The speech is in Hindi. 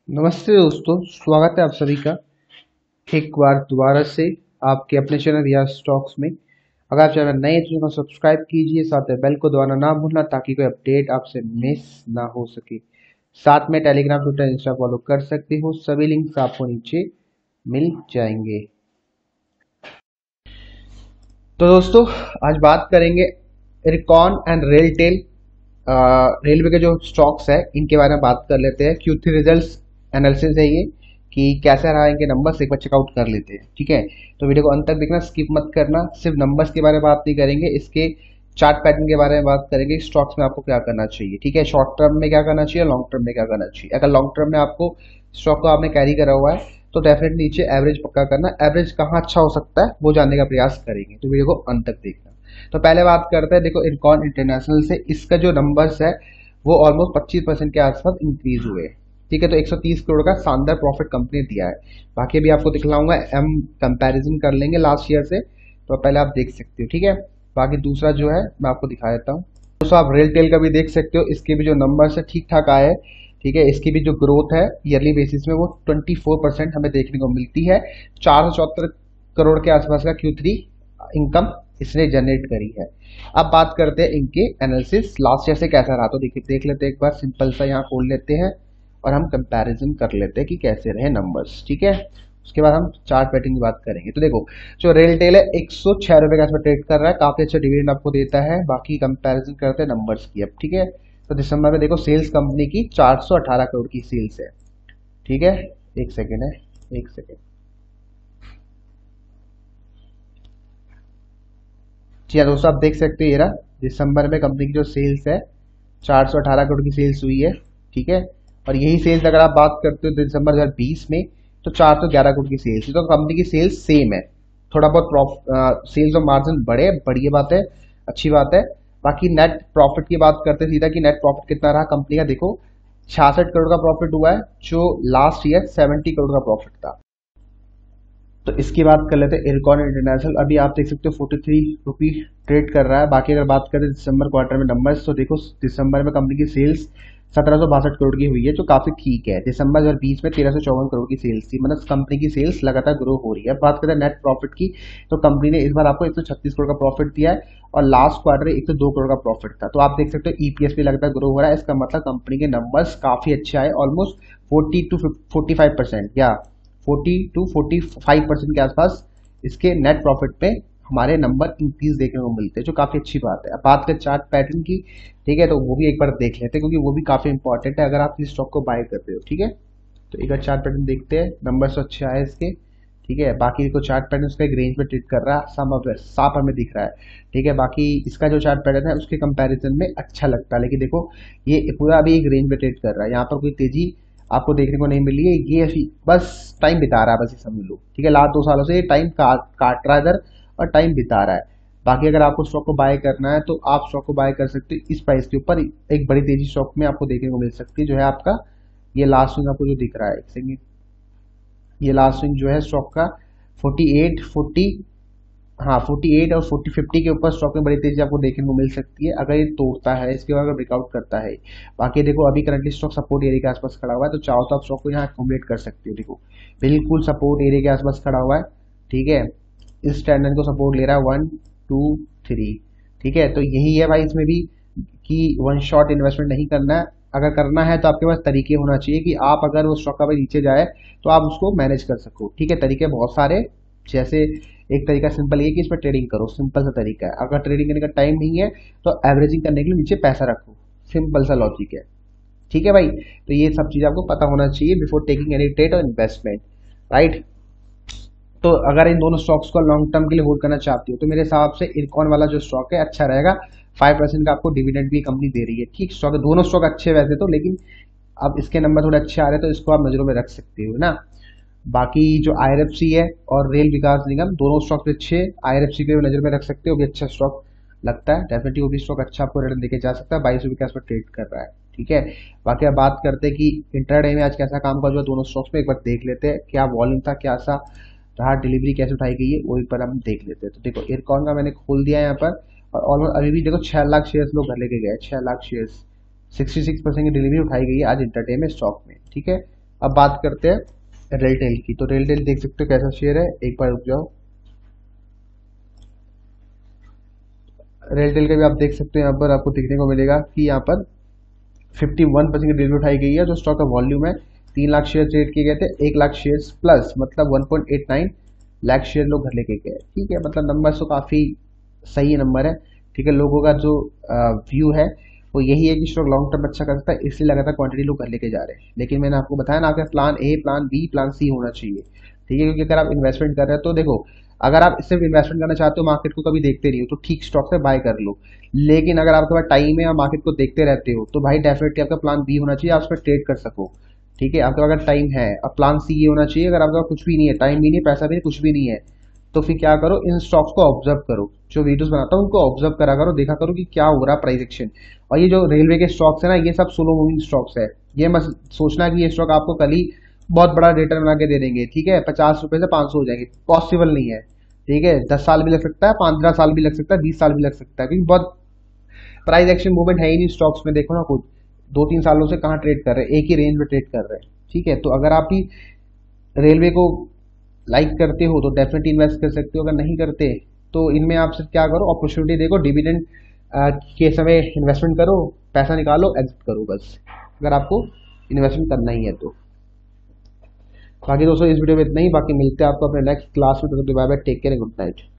नमस्ते दोस्तों, स्वागत है आप सभी का एक बार दोबारा से आपके अपने चैनल रिया स्टॉक्स में। अगर आप चैनल नए हैं तो चैनल सब्सक्राइब कीजिए, साथ में बेल को दबाना ना भूलना ताकि कोई अपडेट आपसे मिस ना हो सके। साथ में टेलीग्राम, ट्विटर, इंस्टा फॉलो कर सकते हो, सभी लिंक्स आपको नीचे मिल जाएंगे। तो दोस्तों, आज बात करेंगे इरकॉन एंड रेलटेल, रेलवे के जो स्टॉक्स है इनके बारे में बात कर लेते हैं। Q3 रिजल्ट्स एनालिसिस है ये कि कैसा रहा इनके नंबर्स, एक बार चेकआउट कर लेते हैं। ठीक है, तो वीडियो को अंत तक देखना, स्किप मत करना। सिर्फ नंबर्स के बारे में बात नहीं करेंगे, इसके चार्ट पैटर्न के बारे में बात करेंगे, स्टॉक्स में आपको क्या करना चाहिए। ठीक है, शॉर्ट टर्म में क्या करना चाहिए, लॉन्ग टर्म में क्या करना चाहिए। अगर लॉन्ग टर्म में आपको स्टॉक को आपने कैरी करा हुआ है तो डेफिनेटली नीचे एवरेज पक्का करना। एवरेज कहाँ अच्छा हो सकता है वो जानने का प्रयास करेंगे, तो वीडियो को अंत तक देखना। तो पहले बात करते हैं, देखो इरकॉन इंटरनेशनल से इसका जो नंबर्स है वो ऑलमोस्ट 25% के आसपास इंक्रीज हुए। ठीक है, तो 130 करोड़ का शानदार प्रॉफिट कंपनी दिया है। बाकी अभी आपको दिखलाऊंगा, हम कंपैरिजन कर लेंगे लास्ट ईयर से, तो पहले आप देख सकते हो। ठीक है, बाकी दूसरा जो है मैं आपको दिखा देता हूँ। दोस्तों आप रेलटेल का भी देख सकते हो, इसके भी जो नंबर्स है ठीक ठाक आए हैं। ठीक है, इसकी भी जो ग्रोथ है ईयरली बेसिस में वो 24% हमें देखने को मिलती है। 474 करोड़ के आसपास का Q3 इनकम इसने जनरेट करी है। अब बात करते हैं इनके एनालिसिस लास्ट ईयर से कैसा रहा, तो देखिए देख लेते हैं एक बार। सिंपल सा यहाँ खोल लेते हैं और हम कंपैरिजन कर लेते हैं कि कैसे रहे नंबर्स। ठीक है, उसके बाद हम चार्ट पैटर्न की बात करेंगे। तो देखो, जो रेलटेल है 106 रुपए का इसमें ट्रेड कर रहा है, काफी अच्छा डिविडेंड आपको देता है। बाकी कंपैरिजन करते हैं नंबर्स की अब। ठीक है, तो दिसंबर में देखो सेल्स कंपनी की 418 करोड़ की सेल्स है। ठीक है, एक सेकेंड है, एक सेकेंड। जी हाँ दोस्तों, आप देख सकते हो ये रहा दिसंबर में कंपनी की जो सेल्स है 418 करोड़ की सेल्स हुई है। ठीक है, और यही सेल्स अगर आप बात करते हो दिसंबर 2020 में तो 411 करोड़ की सेल्स थी। तो कंपनी की सेल्स सेम है, थोड़ा बहुत सेल्स और मार्जिन बढ़े, बढ़िया बात है, अच्छी बात है। बाकी नेट प्रॉफिट की बात करते हैं सीधा कि नेट प्रॉफिट कितना रहा कंपनी का। देखो 66 करोड़ का प्रॉफिट हुआ है, जो लास्ट ईयर 70 करोड़ का प्रॉफिट था। तो इसकी बात कर लेते हैं इरकॉन इंटरनेशनल। अभी आप देख सकते हो 43 रुपी ट्रेड कर रहा है। बाकी अगर बात करें दिसंबर क्वार्टर में नंबर्स, तो देखो दिसंबर में कंपनी की सेल्स 1762 करोड़ की हुई है, जो काफी ठीक है। दिसंबर 2020 में 1354 करोड़ की सेल्स थी, मतलब कंपनी की सेल्स लगातार ग्रो हो रही है। बात करें नेट प्रॉफिट की, तो कंपनी ने इस बार आपको 136 करोड़ का प्रॉफिट दिया है और लास्ट क्वार्टर 102 करोड़ का प्रॉफिट था। तो आप देख सकते हो ईपीएस भी लगातार ग्रो हो रहा है। इसका मतलब कंपनी के नंबर्स काफी अच्छे आए, ऑलमोस्ट 40 to 45% या 40 to 45% के आसपास इसके नेट प्रॉफिट पे हमारे नंबर इंक्रीज देखने को मिलते हैं, जो काफी अच्छी बात है। अब बात करें चार्ट पैटर्न की, ठीक है, तो वो भी एक बार देख लेते हैं क्योंकि वो भी काफी इंपॉर्टेंट है अगर आप इस स्टॉक को बाय करते हो। ठीक है, तो एक बार चार्ट पैटर्न देखते हैं, नंबर तो अच्छे आए इसके। ठीक है, बाकी को चार्ट पैटर्न उसका एक रेंज में ट्रेड कर रहा है, साफ हमें दिख रहा है। ठीक है, बाकी इसका जो चार्ट पैटर्न है उसके कंपैरिजन में अच्छा लगता है, लेकिन देखो ये पूरा अभी एक रेंज में ट्रेड कर रहा है, यहाँ पर कोई तेजी आपको देखने को नहीं मिली है। ये बस टाइम बिता रहा है, बस ये समझ लो। ठीक है, लास्ट 2 सालों से ये टाइम काट रहा है इधर और टाइम बिता रहा है। बाकी अगर आपको स्टॉक को बाय करना है तो आप स्टॉक को बाय कर सकते हो इस प्राइस के ऊपर। एक बड़ी तेजी स्टॉक में आपको देखने को मिल सकती है, जो है आपका ये लास्ट स्विंग आपको जो दिख रहा है, एक सेकेंड, ये लास्ट स्विंग जो है स्टॉक का 48 40, हाँ 48 और 40 50 के ऊपर स्टॉक में बड़ी तेजी आपको देखने को मिल सकती है अगर ये तोड़ता है, इसके बाद अगर ब्रेकआउट करता है। बाकी देखो अभी करंटली स्टॉक सपोर्ट एरिया के आसपास खड़ा हुआ है, तो चाहो तो आप स्टॉक को यहाँ अकोमोडेट कर सकते हो। देखो बिल्कुल सपोर्ट एरिया के आसपास खड़ा हुआ है। ठीक है, इस स्टैंडर्ड को सपोर्ट ले रहा है 1 2 3। ठीक है, तो यही है भाई इसमें भी कि वन शॉट इन्वेस्टमेंट नहीं करना है। अगर करना है तो आपके पास तरीके होना चाहिए कि आप अगर वो स्टॉक का भाई नीचे जाए तो आप उसको मैनेज कर सको। ठीक है, तरीके बहुत सारे, जैसे एक तरीका सिंपल ये कि इसमें ट्रेडिंग करो, सिंपल सा तरीका है। अगर ट्रेडिंग करने का टाइम नहीं है तो एवरेजिंग करने के लिए नीचे पैसा रखो, सिंपल सा लॉजिक है। ठीक है भाई, तो ये सब चीज आपको पता होना चाहिए बिफोर टेकिंग एनी ट्रेड और इन्वेस्टमेंट, राइट। तो अगर इन दोनों स्टॉक्स को लॉन्ग टर्म के लिए होल्ड करना चाहती हो तो मेरे हिसाब से इरकॉन वाला जो स्टॉक है अच्छा रहेगा। 5% का आपको डिविडेंड भी कंपनी दे रही है। ठीक स्टॉक है, दोनों स्टॉक अच्छे वैसे तो, लेकिन अब इसके नंबर थोड़े अच्छे आ रहे हैं तो इसको आप नजरों में रख सकते हो ना। बाकी जो आईआरएफसी है और रेल विकास निगम, दोनों स्टॉक अच्छे, आईआरएफसी को भी नजर में रख सकते हो, भी अच्छा स्टॉक लगता है डेफिनेटली, वो भी स्टॉक अच्छा आपको रिटर्न देके जा सकता है। 22 रुपये के आसपास ट्रेड कर रहा है। ठीक है, बाकी अब बात करते हैं कि इंट्राडे में आज कैसा काम का जो दोनों स्टॉक्स में, एक बार देख लेते हैं क्या वॉल्यूम था, क्या सा रहा, डिलीवरी कैसे उठाई गई है, वो एक बार हम देख लेते हैं। तो देखो इरकॉन का मैंने खोल दिया है यहाँ पर, और ऑलमोस्ट अभी भी देखो 6 लाख शेयर्स लोग घर लेके गए, 6 लाख शेयर्स, 66% की डिलीवरी उठाई गई है आज इंटरडे में स्टॉक में। ठीक है, अब बात करते हैं रेलटेल की। तो रेलटेल देख सकते हो कैसा शेयर है, एक बार रुक जाओ। रेलटेल का भी आप देख सकते हो, यहाँ पर आपको देखने को मिलेगा कि यहाँ पर 51% की डिलीवरी उठाई गई है। जो स्टॉक का वॉल्यूम है 3 लाख शेयर ट्रेड किए गए थे, 1 लाख शेयर प्लस, मतलब 1.89 लाख शेयर लोग घर लेके गए। ठीक है, मतलब नंबर तो काफ़ी सही नंबर है। ठीक है, लोगों का जो व्यू है वो यही है कि स्टॉक लॉन्ग टर्म अच्छा कर सकता है, इसलिए लगातार क्वांटिटी लोग घर लेके जा रहे हैं। लेकिन मैंने आपको बताया ना, आपका plan A, plan B, plan C होना चाहिए। ठीक है, क्योंकि अगर आप इन्वेस्टमेंट कर रहे हो तो देखो, अगर आप सिर्फ इन्वेस्टमेंट करना चाहते हो, मार्केट को कभी देखते नहीं हो, तो ठीक स्टॉक से बाय कर लो। लेकिन अगर आपके पास टाइम है, आप मार्केट को देखते रहते हो, तो भाई डेफिनेटली आपका प्लान बी होना चाहिए, आप उसमें ट्रेड कर सको। ठीक है, आपके पास अगर टाइम है, अब प्लान सी ये होना चाहिए, अगर आपके पास कुछ भी नहीं है, टाइम भी नहीं है, पैसा भी नहीं, कुछ भी नहीं है, तो फिर क्या करो, इन स्टॉक्स को ऑब्जर्व करो। जो वीडियोस बनाता हूँ उनको ऑब्जर्व करा करो, देखा करो कि क्या हो रहा है प्राइस एक्शन। और ये जो रेलवे के स्टॉक्स है ना, ये सब स्लो मूविंग स्टॉक्स है। ये मत सोचना कि ये स्टॉक आपको कल ही बहुत बड़ा रिटर्न बना के दे देंगे। ठीक है, 50 रुपए से 500 हो जाएंगे, पॉसिबल नहीं है। ठीक है, 10 साल भी लग सकता है, 15 साल भी लग सकता है, 20 साल भी लग सकता है, क्योंकि बहुत प्राइस एक्शन मूवमेंट है ही नहीं स्टॉक्स में। देखो ना, खुद 2-3 सालों से कहाँ ट्रेड कर रहे हैं, एक ही रेंज में ट्रेड कर रहे हैं। ठीक है, तो अगर आप भी रेलवे को लाइक करते हो तो डेफिनेटली इन्वेस्ट कर सकते हो, अगर नहीं करते तो इनमें आप सिर्फ क्या करो, अपॉर्चुनिटी देखो, डिविडेंड के समय इन्वेस्टमेंट करो, पैसा निकालो, एग्जिट करो बस, अगर आपको इन्वेस्टमेंट करना ही है तो। बाकी दोस्तों इस वीडियो में इतना ही, बाकी मिलते हैं आपको अपने नेक्स्ट क्लास में। तो bye bye, take care, good night.